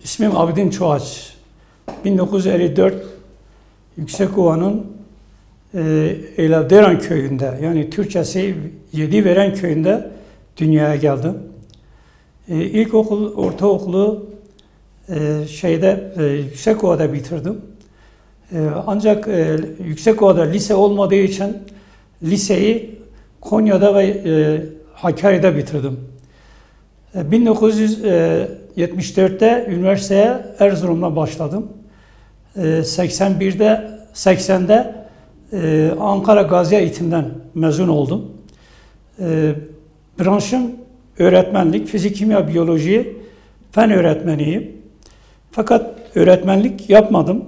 İsmim Abidin Çoğaç. 1954 Yüksekova'nın Elavderan köyünde, yani Türkçesi Yediveren köyünde dünyaya geldim. İlkokul, ortaokulu Yüksekova'da bitirdim. Ancak Yüksekova'da lise olmadığı için liseyi Konya'da ve Hakkari'de bitirdim. 1974'te üniversiteye Erzurum'da başladım. 80'de Ankara Gazi Eğitim'den mezun oldum. Branşım öğretmenlik, fizik, kimya, biyoloji, fen öğretmeniyim. Fakat öğretmenlik yapmadım.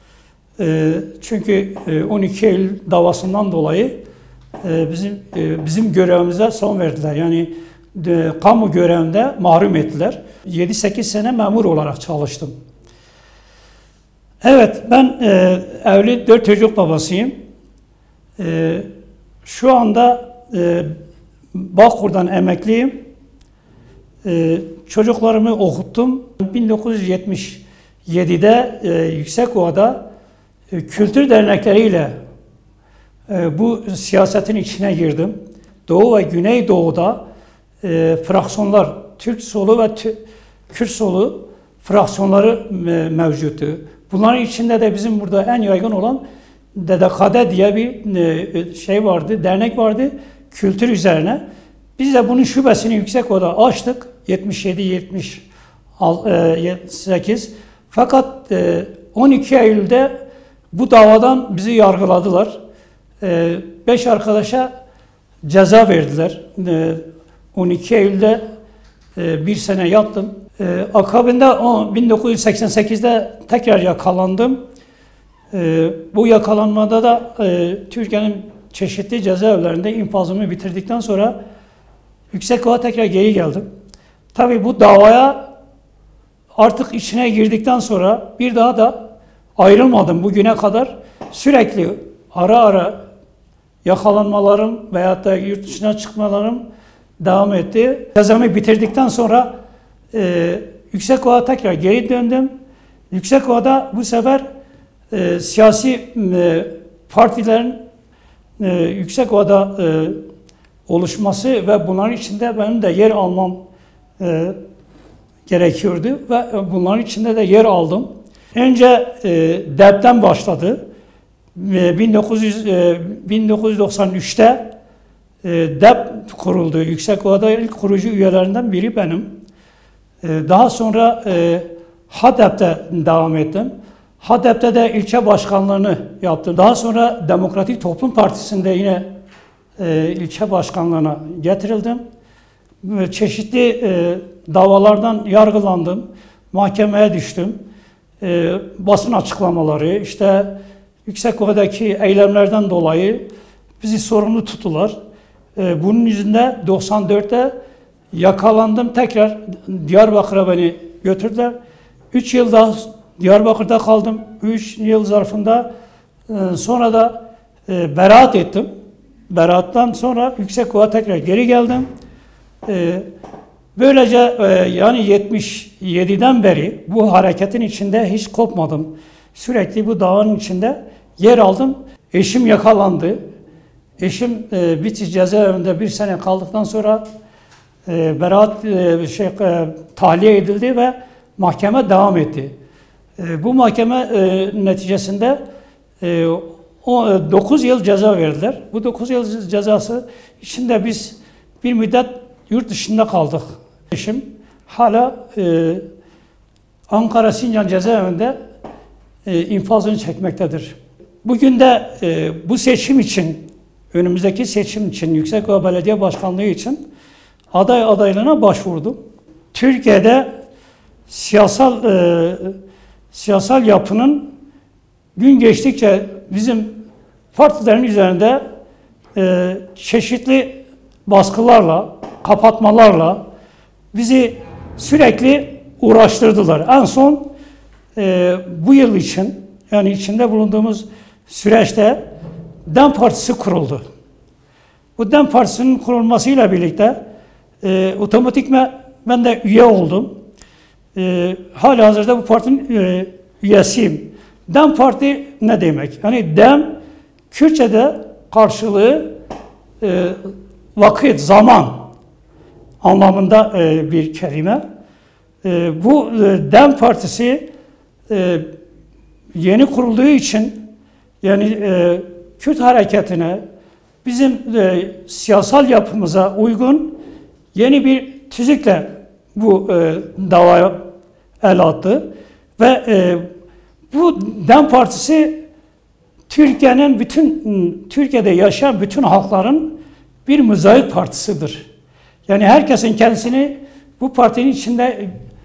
Çünkü 12 Eylül davasından dolayı bizim görevimize son verdiler. Yani kamu görevinde mahrum ettiler. 7-8 sene memur olarak çalıştım. Evet, ben evli 4 çocuk babasıyım. Şu anda Bağkur'dan emekliyim. Çocuklarımı okuttum. 1977'de Yüksekova'da kültür dernekleriyle bu siyasetin içine girdim. Doğu ve Güneydoğu'da fraksiyonlar, Türk solu ve Kürt solu fraksiyonları mevcuttu. Bunların içinde de bizim burada en yaygın olan DDKD diye bir şey vardı, dernek vardı kültür üzerine. Biz de bunun şubesini Yüksekova'da açtık 77-78. Fakat 12 Eylül'de bu davadan bizi yargıladılar. 5 arkadaşa ceza verdiler. 12 Eylül'de bir sene yattım. Akabinde 1988'de tekrar yakalandım. Bu yakalanmada da Türkiye'nin çeşitli cezaevlerinde infazımı bitirdikten sonra Yüksekova tekrar geri geldim. Tabii bu davaya artık içine girdikten sonra bir daha da ayrılmadım bugüne kadar. Sürekli ara ara yakalanmalarım veyahut da yurt dışına çıkmalarım devam etti. Cezamı bitirdikten sonra Yüksekova'ya tekrar geri döndüm. Yüksekova'da bu sefer siyasi partilerin Yüksekova'da oluşması ve bunların içinde benim de yer almam gerekiyordu ve bunların içinde de yer aldım. Önce DEP'ten başladı. 1993'te DEP kuruldu. Yüksekova'da ilk kurucu üyelerinden biri benim. Daha sonra HADEP'te devam ettim. HADEP'te de ilçe başkanlığını yaptım. Daha sonra Demokratik Toplum Partisi'nde yine ilçe başkanlığına getirildim. Çeşitli davalardan yargılandım. Mahkemeye düştüm. Basın açıklamaları, işte Yüksekova'daki eylemlerden dolayı bizi sorumlu tuttular. Bunun yüzünden 94'te yakalandım. Tekrar Diyarbakır'a beni götürdüler. 3 yıl daha Diyarbakır'da kaldım. 3 yıl zarfında sonra da beraat ettim. Beraattan sonra Yüksekova tekrar geri geldim. Böylece yani 77'den beri bu hareketin içinde hiç kopmadım. Sürekli bu davanın içinde yer aldım. Eşim yakalandı. Eşim Bitlis cezaevinde bir sene kaldıktan sonra beraat tahliye edildi ve mahkeme devam etti. Bu mahkeme neticesinde 9 yıl ceza verdiler. Bu 9 yıl cezası içinde biz bir müddet yurt dışında kaldık. Eşim hala Ankara Sincan cezaevinde infazını çekmektedir. Bugün de bu seçim için, önümüzdeki seçim için, Yüksekova Belediye Başkanlığı için aday adaylığına başvurdum. Türkiye'de siyasal yapının gün geçtikçe bizim partilerin üzerinde çeşitli baskılarla, kapatmalarla bizi sürekli uğraştırdılar. En son bu yıl için, yani içinde bulunduğumuz süreçte DEM Partisi kuruldu. Bu DEM Partisi'nin kurulmasıyla birlikte otomatikman ben de üye oldum. Halihazırda bu partinin üyesiyim. DEM Parti ne demek? Yani DEM, Kürtçe'de karşılığı vakit, zaman anlamında bir kelime. Bu DEM Partisi yeni kurulduğu için, yani Kürt hareketine, bizim siyasal yapımıza uygun yeni bir tüzükle bu davaya el attı. Ve bu DEM Partisi Türkiye'de yaşayan bütün halkların bir mozaik partisidir. Yani herkesin kendisini bu partinin içinde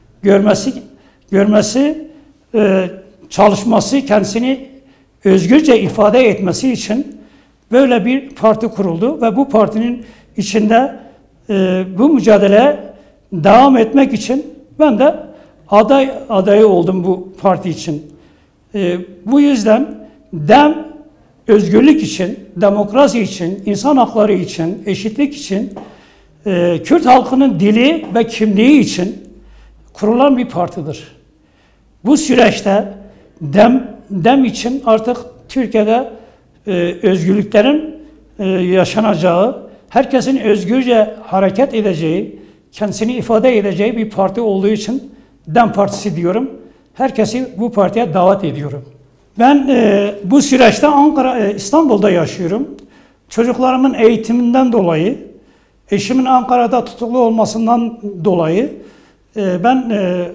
görmesi, çalışması, kendisini özgürce ifade etmesi için böyle bir parti kuruldu ve bu partinin içinde bu mücadeleye devam etmek için ben de adayı oldum bu parti için. Bu yüzden DEM özgürlük için, demokrasi için, insan hakları için, eşitlik için, Kürt halkının dili ve kimliği için kurulan bir partidir. Bu süreçte DEM için artık Türkiye'de özgürlüklerin yaşanacağı, herkesin özgürce hareket edeceği, kendisini ifade edeceği bir parti olduğu için DEM Partisi diyorum. Herkesi bu partiye davet ediyorum. Ben bu süreçte İstanbul'da yaşıyorum. Çocuklarımın eğitiminden dolayı, eşimin Ankara'da tutuklu olmasından dolayı ben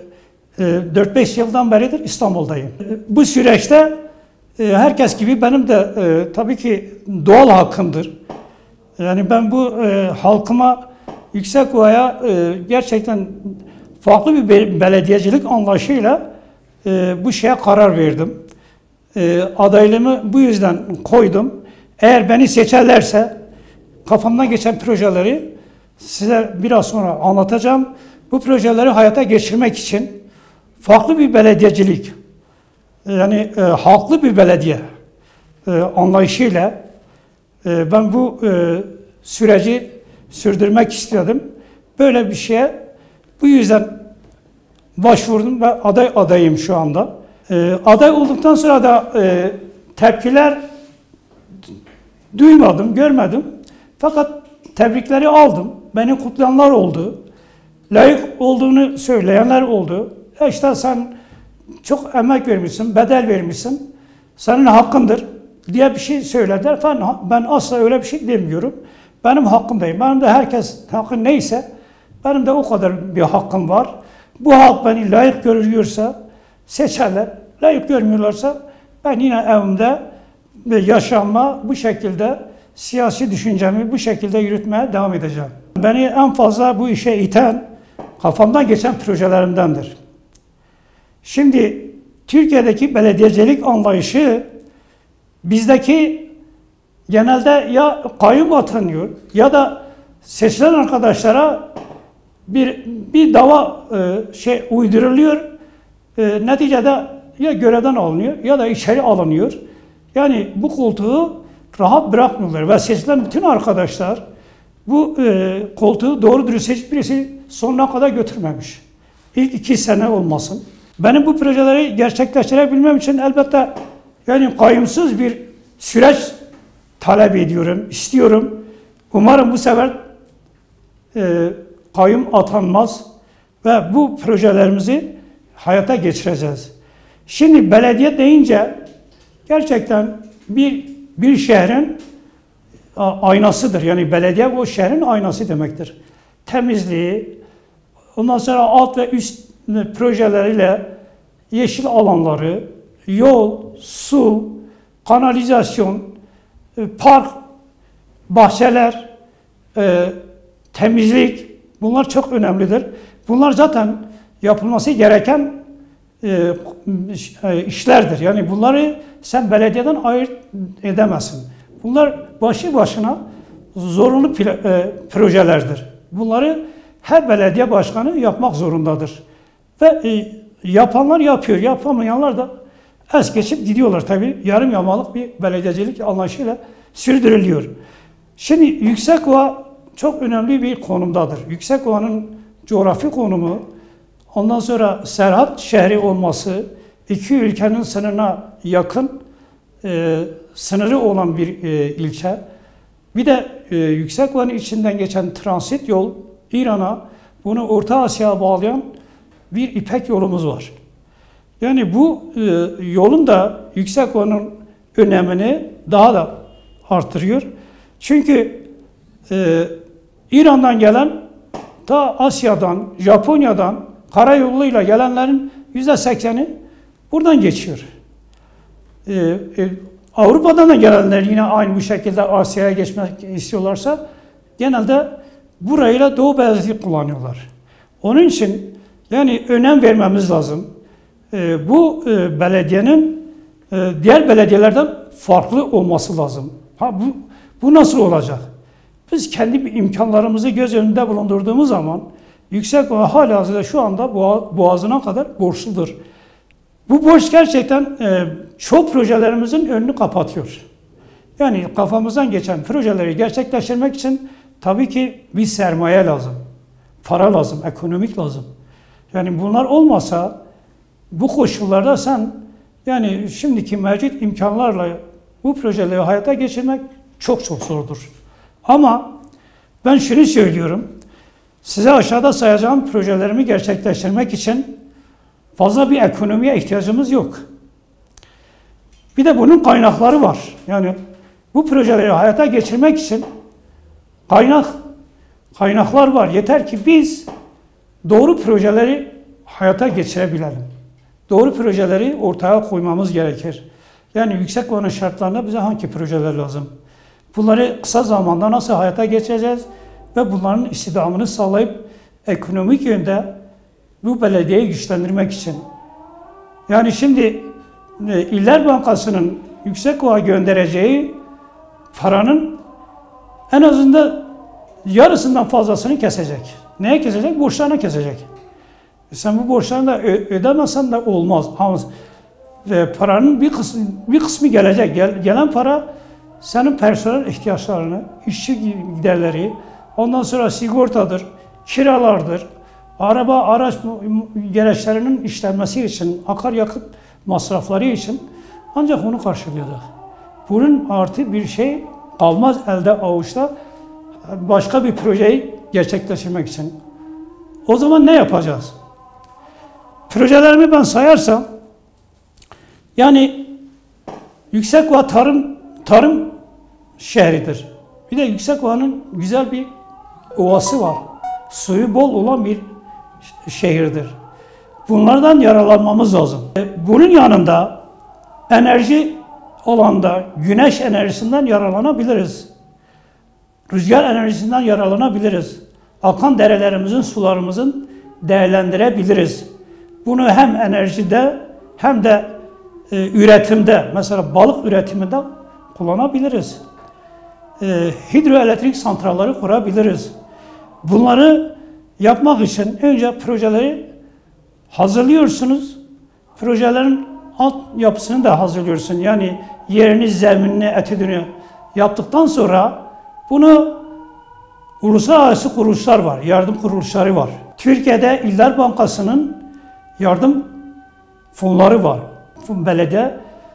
4-5 yıldan beridir İstanbul'dayım. Bu süreçte herkes gibi benim de tabii ki doğal hakkımdır. Yani ben bu halkıma, Yüksekova'ya gerçekten farklı bir belediyecilik anlayışıyla bu şeye karar verdim. Adaylığımı bu yüzden koydum. Eğer beni seçerlerse kafamdan geçen projeleri size biraz sonra anlatacağım. Bu projeleri hayata geçirmek için farklı bir belediyecilik, yani halklı bir belediye anlayışıyla ben bu süreci sürdürmek istiyordum. Böyle bir şeye bu yüzden başvurdum ve adayım şu anda. Aday olduktan sonra da tepkiler duymadım, görmedim. Fakat tebrikleri aldım. Beni kutlayanlar oldu. Layık olduğunu söyleyenler oldu. İşte sen çok emek vermişsin, bedel vermişsin. Senin hakkındır diye bir şey söylediler. Ben asla öyle bir şey demiyorum. Benim hakkımdayım. Benim de herkes hakkı neyse benim de o kadar bir hakkım var. Bu halk beni layık görüyorsa seçerler. Layık görmüyorlarsa ben yine evimde ve yaşamma bu şekilde, siyasi düşüncemi bu şekilde yürütmeye devam edeceğim. Beni en fazla bu işe iten kafamdan geçen projelerimdendir. Şimdi Türkiye'deki belediyecilik anlayışı bizdeki genelde ya kayyum atanıyor ya da seçilen arkadaşlara bir dava uyduruluyor. Neticede ya görevden alınıyor ya da içeri alınıyor. Yani bu koltuğu rahat bırakmıyorlar ve seçilen bütün arkadaşlar bu koltuğu doğru dürüst hiçbirisi sonuna kadar götürmemiş. İlk 2 sene olmasın. Benim bu projeleri gerçekleştirebilmem için elbette yani kayyumsuz bir süreç talep ediyorum, istiyorum. Umarım bu sefer kayyum atanmaz ve bu projelerimizi hayata geçireceğiz. Şimdi belediye deyince gerçekten bir şehrin aynasıdır. Yani belediye o şehrin aynası demektir. Temizliği, ondan sonra alt ve üst projeleriyle yeşil alanları, yol, su, kanalizasyon, park, bahçeler, temizlik bunlar çok önemlidir. Bunlar zaten yapılması gereken işlerdir. Yani bunları sen belediyeden ayırt edemezsin. Bunlar başlı başına zorunlu projelerdir. Bunları her belediye başkanı yapmak zorundadır. Ve yapanlar yapıyor, yapamayanlar da es geçip gidiyorlar tabii. Yarım yamalak bir belediyecilik anlayışıyla sürdürülüyor. Şimdi Yüksekova çok önemli bir konumdadır. Yüksekova'nın coğrafi konumu, ondan sonra Serhat şehri olması, iki ülkenin sınırına yakın sınırı olan bir ilçe. Bir de Yüksekova'nın içinden geçen transit yol İran'a, bunu Orta Asya'ya bağlayan bir İpek yolumuz var. Yani bu yolun da Yüksekova'nın önemini daha da artırıyor. Çünkü İran'dan gelen, ta Asya'dan, Japonya'dan karayoluyla gelenlerin %80'i buradan geçiyor. Avrupa'dan da gelenler yine aynı bu şekilde Asya'ya geçmek istiyorlarsa genelde burayla Doğu Beyazıt'ı kullanıyorlar. Onun için yani önem vermemiz lazım. Bu belediyenin diğer belediyelerden farklı olması lazım. Bu nasıl olacak? Biz kendi imkanlarımızı göz önünde bulundurduğumuz zaman Yüksekova halihazırda şu anda boğazına kadar borçludur. Bu borç gerçekten çok projelerimizin önünü kapatıyor. Yani kafamızdan geçen projeleri gerçekleştirmek için tabii ki bir sermaye lazım. Para lazım, ekonomik lazım. Yani bunlar olmasa bu koşullarda sen yani şimdiki mevcut imkanlarla bu projeleri hayata geçirmek çok zordur. Ama ben şunu söylüyorum. Size aşağıda sayacağım projelerimi gerçekleştirmek için fazla bir ekonomiye ihtiyacımız yok. Bir de bunun kaynakları var. Yani bu projeleri hayata geçirmek için kaynaklar var. Yeter ki biz doğru projeleri hayata geçirebilelim. Doğru projeleri ortaya koymamız gerekir. Yani Yüksekova'nın şartlarında bize hangi projeler lazım? Bunları kısa zamanda nasıl hayata geçireceğiz? Ve bunların istihdamını sağlayıp ekonomik yönde bu belediyeyi güçlendirmek için. Yani şimdi İller Bankası'nın Yüksekova göndereceği paranın en azından yarısından fazlasını kesecek. Neye kesecek? Borçlarına kesecek. Sen bu borçlarını da ödemezsen de olmaz. Ve paranın bir kısmı gelecek. Gelen para senin personel ihtiyaçlarını, işçi giderleri, ondan sonra sigortadır, kiralardır, araç gereçlerinin işlenmesi için, akaryakıt masrafları için ancak onu karşılayacak. Bunun artı bir şey kalmaz elde avuçta başka bir projeyi gerçekleştirmek için. O zaman ne yapacağız? Projelerimi ben sayarsam, yani Yüksekova tarım şehridir. Bir de Yüksekova'nın güzel bir ovası var. Suyu bol olan bir şehirdir. Bunlardan yararlanmamız lazım. Bunun yanında enerji olanda güneş enerjisinden yararlanabiliriz. Rüzgar enerjisinden yararlanabiliriz. Akan derelerimizin, sularımızın değerlendirebiliriz. Bunu hem enerjide hem de üretimde, mesela balık üretiminde kullanabiliriz. Hidroelektrik santralları kurabiliriz. Bunları yapmak için önce projeleri hazırlıyorsunuz. Projelerin alt yapısını da hazırlıyorsun. Yani yerini, zeminini, etüdünü yaptıktan sonra bunu uluslararası kuruluşlar var, yardım kuruluşları var. Türkiye'de İller Bankası'nın yardım fonları var. Belediye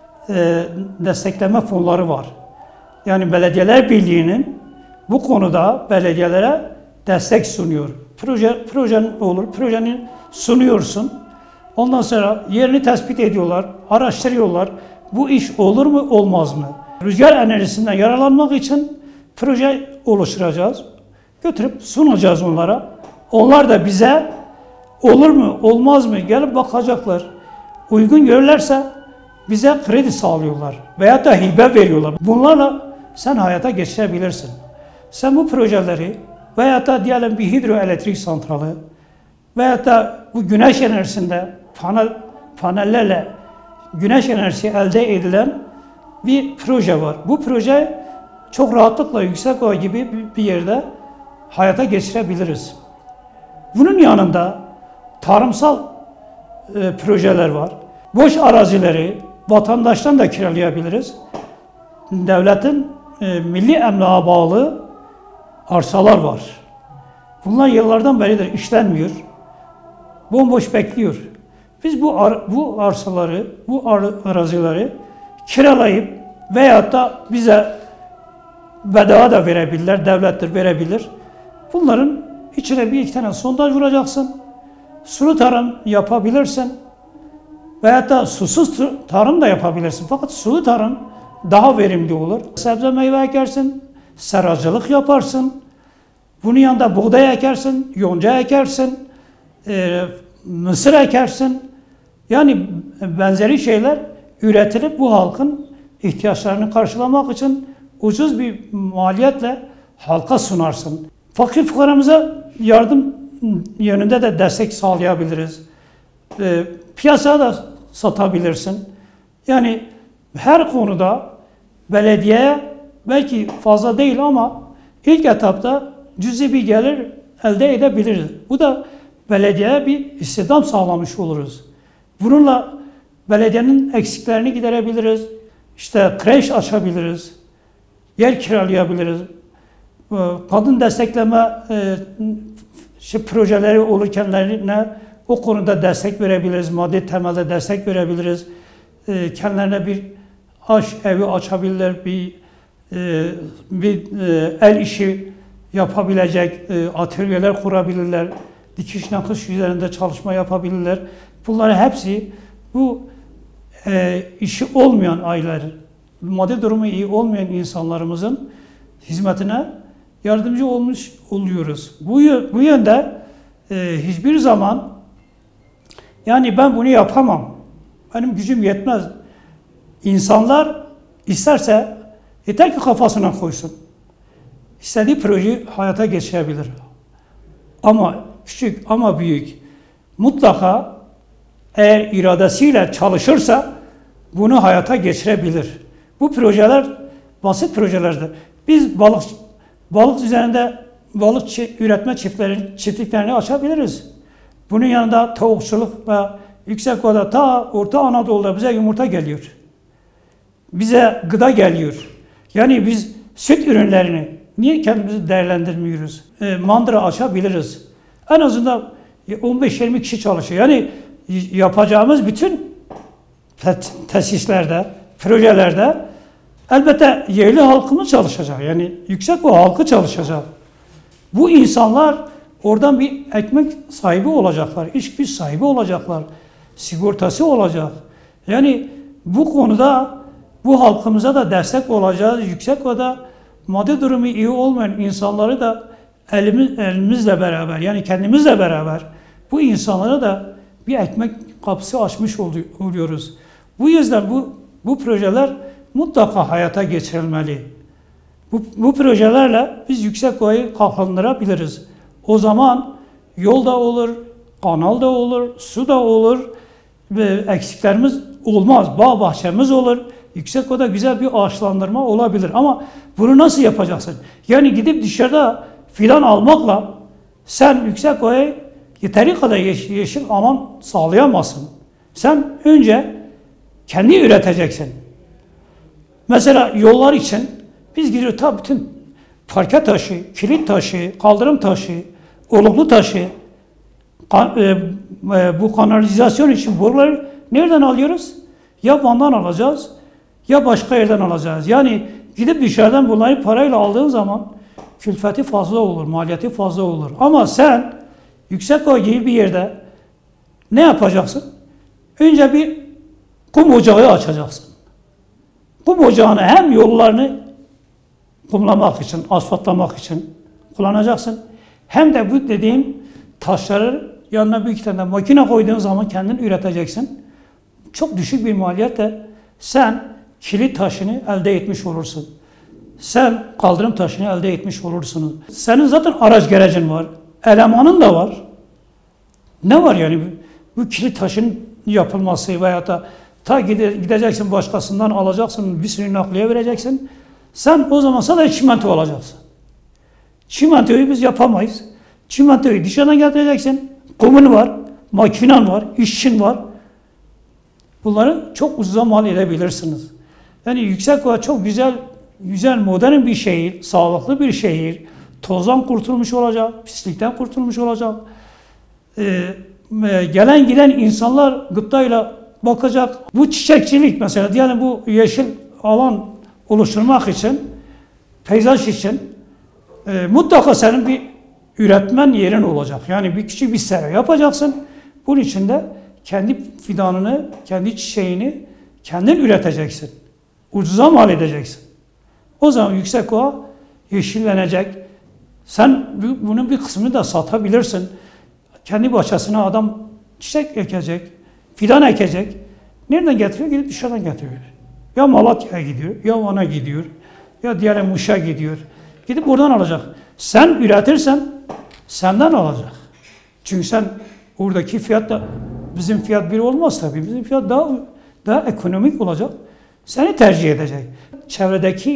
destekleme fonları var. Yani Belediyeler Birliği'nin bu konuda belediyelere destek sunuyor. Projen olur, projeni sunuyorsun. Ondan sonra yerini tespit ediyorlar, araştırıyorlar. Bu iş olur mu, olmaz mı? Rüzgar enerjisinden yararlanmak için proje oluşturacağız. Götürüp sunacağız onlara. Onlar da bize olur mu, olmaz mı gelip bakacaklar. Uygun görürlerse bize kredi sağlıyorlar veya da hibe veriyorlar. Bunlarla sen hayata geçirebilirsin. Sen bu projeleri veya da diyelim bir hidroelektrik santralı veya da bu güneş enerjisinde panellerle güneş enerjisi elde edilen bir proje var. Bu proje çok rahatlıkla Yüksekova gibi bir yerde hayata geçirebiliriz. Bunun yanında tarımsal projeler var. Boş arazileri vatandaştan da kiralayabiliriz. Devletin milli emlağa bağlı arsalar var. Bunlar yıllardan beridir işlenmiyor. bomboş bekliyor. Biz bu arsaları, bu arazileri kiralayıp veyahut da bize bedava da verebilirler, devlettir verebilir. Bunların içine bir iki tane sondaj vuracaksın. Sulu tarım yapabilirsin. Veyahut da susuz tarım da yapabilirsin. Fakat sulu tarım daha verimli olur. Sebze meyve ekersin, seracılık yaparsın. Bunun yanında buğday ekersin, yonca ekersin, mısır ekersin. Yani benzeri şeyler üretilip bu halkın ihtiyaçlarını karşılamak için ucuz bir maliyetle halka sunarsın. Fakir fukaramıza yardım yönünde de destek sağlayabiliriz. Piyasaya da satabilirsin. Yani her konuda belediyeye belki fazla değil ama ilk etapta cüzi bir gelir elde edebiliriz. Bu da belediyeye bir istihdam sağlamış oluruz. Bununla belediyenin eksiklerini giderebiliriz. İşte kreş açabiliriz. Yer kiralayabiliriz. Kadın destekleme projeleri olurkenlerine o konuda destek verebiliriz. Maddi temelde destek verebiliriz. Kendilerine bir aş evi açabilirler. Bir el işi yapabilecek atölyeler kurabilirler. Dikiş nakış üzerinde çalışma yapabilirler. Bunların hepsi bu işi olmayan aileler, maddi durumu iyi olmayan insanlarımızın hizmetine yardımcı olmuş oluyoruz. Bu yönde hiçbir zaman yani ben bunu yapamam, benim gücüm yetmez. İnsanlar isterse yeter ki kafasına koysun. İstediği projeyi hayata geçirebilir. Ama küçük ama büyük mutlaka eğer iradesiyle çalışırsa bunu hayata geçirebilir. Bu projeler basit projelerdir. Biz balık üzerinde balık üretme çiftliklerini açabiliriz. Bunun yanında tavukçuluk ve Yüksekova'da ta Orta Anadolu'da bize yumurta geliyor. Bize gıda geliyor. Yani biz süt ürünlerini niye kendimizi değerlendirmiyoruz? Mandıra açabiliriz. En azından 15-20 kişi çalışıyor. Yani yapacağımız bütün tesislerde, projelerde elbette yerli halkımız çalışacak. Yani Yüksekova halkı çalışacak. Bu insanlar oradan bir ekmek sahibi olacaklar, iş güç sahibi olacaklar, sigortası olacak. Yani bu konuda bu halkımıza da destek olacağız. Yüksekova'da maddi durumu iyi olmayan insanları da elimizle beraber, yani kendimizle beraber bu insanlara da bir ekmek kapısı açmış oluyoruz. Bu yüzden bu projeler mutlaka hayata geçirilmeli. Bu projelerle biz Yüksekova'yı kalkındırabiliriz. O zaman yol da olur, kanal da olur, su da olur, eksiklerimiz olmaz, bağ bahçemiz olur. Yüksekova'da güzel bir ağaçlandırma olabilir. Ama bunu nasıl yapacaksın? Yani gidip dışarıda fidan almakla sen Yüksekova'ya yeteri kadar yeşil alan sağlayamazsın. Sen önce kendi üreteceksin. Mesela yollar için biz gidiyoruz tabii bütün parke taşı, kilit taşı, kaldırım taşı, oluklu taşı, bu kanalizasyon için boruları nereden alıyoruz? Ya Van'dan alacağız ya başka yerden alacağız. Yani gidip dışarıdan bunları parayla aldığın zaman külfeti fazla olur, maliyeti fazla olur. Ama sen Yüksekova gibi bir yerde ne yapacaksın? Önce bir kum ocağı açacaksın. Kum ocağını hem yollarını kumlamak için, asfaltlamak için kullanacaksın. Hem de bu dediğim taşları yanına bir iki tane makine koyduğun zaman kendin üreteceksin. Çok düşük bir maliyetle sen kilit taşını elde etmiş olursun. Sen kaldırım taşını elde etmiş olursunuz. Senin zaten araç gerecin var. Elemanın da var. Ne var yani bu kilit taşın yapılması veya da gideceksin başkasından alacaksın, bir sürü nakliye vereceksin. Sen o zaman sadece çimento olacaksın. Çimentoyu biz yapamayız. Çimentoyu dışarıdan getireceksin. Kumun var, makinen var, işçin var. Bunları çok ucuza mal edebilirsiniz. Yani Yüksekova çok güzel modern bir şehir, sağlıklı bir şehir. Tozdan kurtulmuş olacak, pislikten kurtulmuş olacak. gelen giden insanlar gıptayla bakacak. Bu çiçekçilik mesela, diyelim bu yeşil alan oluşturmak için, peyzaj için mutlaka senin bir üretmen yerin olacak. Yani bir küçük bir sera yapacaksın. Bunun içinde kendi fidanını, kendi çiçeğini kendin üreteceksin. Ucuza mal edeceksin. O zaman Yüksekova yeşillenecek. Sen bunun bir kısmını da satabilirsin. Kendi bahçesine adam çiçek ekecek, fidan ekecek. Nereden getiriyor? Gidip dışarıdan getiriyor. Ya Malatya'ya gidiyor, ya Van'a gidiyor, ya diyelim Muş'a gidiyor. Gidip oradan alacak. Sen üretirsen senden alacak. Çünkü sen oradaki fiyat da bizim fiyat bir olmaz tabii. Bizim fiyat daha ekonomik olacak. Seni tercih edecek. Çevredeki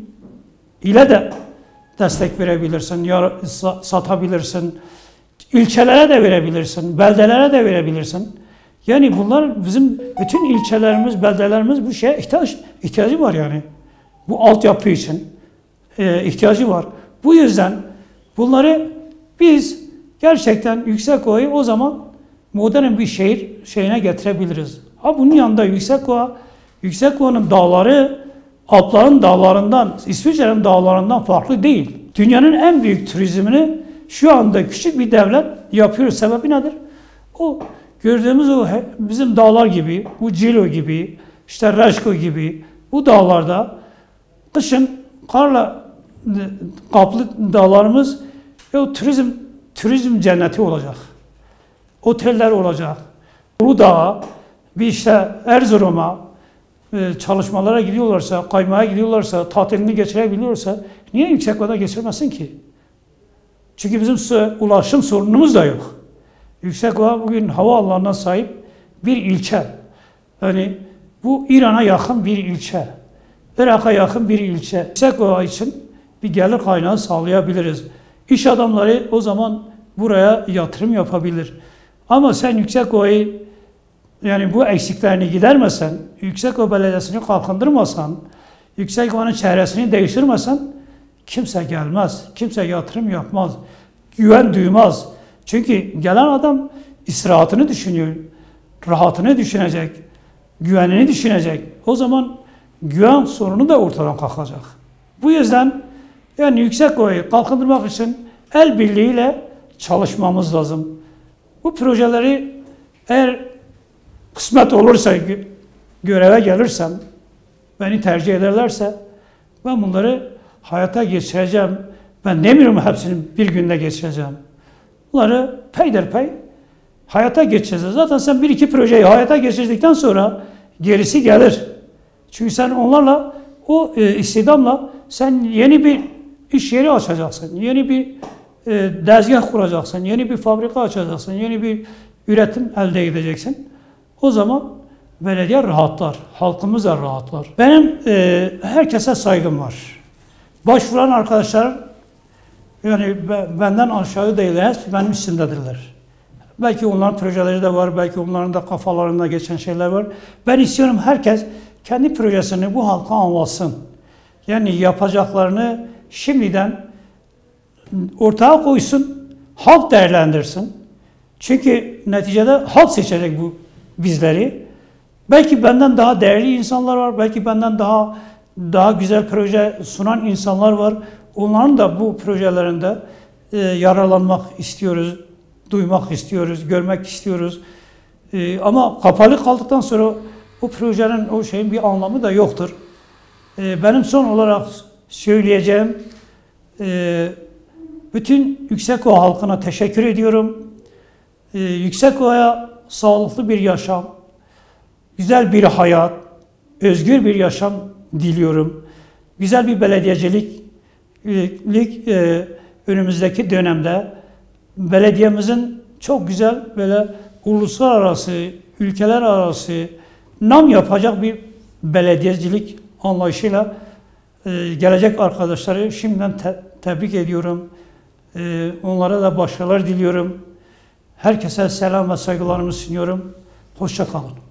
ile de destek verebilirsin, satabilirsin. İlçelere de verebilirsin, beldelere de verebilirsin. Yani bunlar bizim bütün ilçelerimiz, beldelerimiz bu şeye ihtiyacı var yani. Bu altyapı için ihtiyacı var. Bu yüzden bunları biz gerçekten Yüksekova'yı o zaman modern bir şehir şeyine getirebiliriz. Ha bunun yanında Yüksekova'nın dağları Alpların dağlarından, İsviçre'nin dağlarından farklı değil. Dünyanın en büyük turizmini şu anda küçük bir devlet yapıyor. Sebebi nedir? O gördüğümüz o bizim dağlar gibi, bu Cilo gibi, işte Reşko gibi bu dağlarda kışın karla kaplı dağlarımız o turizm cenneti olacak. Oteller olacak. Uludağ'a, bir işte Erzurum'a çalışmalara gidiyorlarsa, kaymaya gidiyorlarsa, tatilini geçirebiliyorsa niye Yüksekova'da geçirmesin ki? Çünkü bizim ulaşım sorunumuz da yok. Yüksekova bugün havaalanına sahip bir ilçe. Yani bu İran'a yakın bir ilçe. Irak'a yakın bir ilçe. Yüksekova için bir gelir kaynağı sağlayabiliriz. İş adamları o zaman buraya yatırım yapabilir. Ama sen Yüksekova'yı yani bu eksiklerini gidermesen, Yüksekova Belediyesi'ni kalkındırmasan, Yüksekova'nın çehresini değiştirmesen kimse gelmez, kimse yatırım yapmaz, güven duymaz. Çünkü gelen adam istirahatını düşünüyor, rahatını düşünecek, güvenini düşünecek. O zaman güven sorunu da ortadan kalkacak. Bu yüzden yani Yüksekova'yı kalkındırmak için el birliğiyle çalışmamız lazım. Bu projeleri eğer kısmet olursa, göreve gelirsem, beni tercih ederlerse ben bunları hayata geçireceğim. Ben demiyorum hepsini bir günde geçireceğim. Bunları peyderpey hayata geçireceğiz. Zaten sen bir iki projeyi hayata geçirdikten sonra gerisi gelir. Çünkü sen onlarla, o istidamla sen yeni bir iş yeri açacaksın. Yeni bir dezgah kuracaksın. Yeni bir fabrika açacaksın. Yeni bir üretim elde edeceksin. O zaman belediye rahatlar, halkımız da rahatlar. Benim herkese saygım var. Başvuran arkadaşlar yani benden aşağı değiller, benim üstümdedirler. Belki onların projeleri de var, belki onların da kafalarında geçen şeyler var. Ben istiyorum herkes kendi projesini bu halka anlatsın. Yani yapacaklarını şimdiden ortaya koysun, halk değerlendirsin. Çünkü neticede halk seçecek bizleri. Belki benden daha değerli insanlar var, belki benden daha güzel proje sunan insanlar var. Onların da bu projelerinde yararlanmak istiyoruz, duymak istiyoruz, görmek istiyoruz. Ama kapalı kaldıktan sonra o projenin, o şeyin bir anlamı da yoktur. Benim son olarak söyleyeceğim, bütün Yüksekova halkına teşekkür ediyorum. Yüksekova'ya sağlıklı bir yaşam, güzel bir hayat, özgür bir yaşam diliyorum. Güzel bir belediyecilik önümüzdeki dönemde belediyemizin çok güzel böyle uluslararası, ülkeler arası nam yapacak bir belediyecilik anlayışıyla gelecek arkadaşları şimdiden tebrik ediyorum. Onlara da başarılar diliyorum. Herkese selam ve saygılarımı sunuyorum. Hoşça kalın.